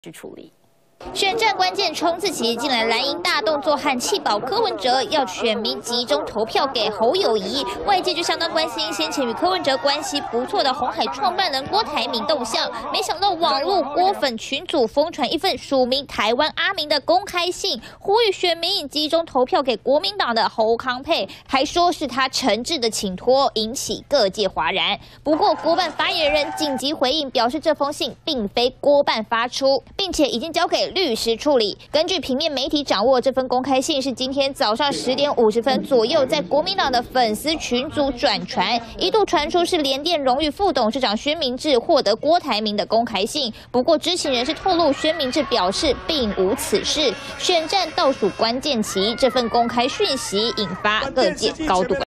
去处理。 选战关键冲刺期，近来蓝营大动作和弃保柯文哲，要选民集中投票给侯友宜。外界就相当关心先前与柯文哲关系不错的鸿海创办人郭台铭动向。没想到网络郭粉群组疯传一份署名台湾阿明的公开信，呼吁选民集中投票给国民党的侯康沛，还说是他诚挚的请托，引起各界哗然。不过国办发言人紧急回应，表示这封信并非郭办发出，并且已经交给律师处理。根据平面媒体掌握，这份公开信是今天早上10点50分左右，在国民党的粉丝群组转传，一度传出是联电荣誉副董事长宣明智获得郭台铭的公开信。不过知情人士透露，宣明智表示并无此事。选战倒数关键期，这份公开讯息引发各界高度关注。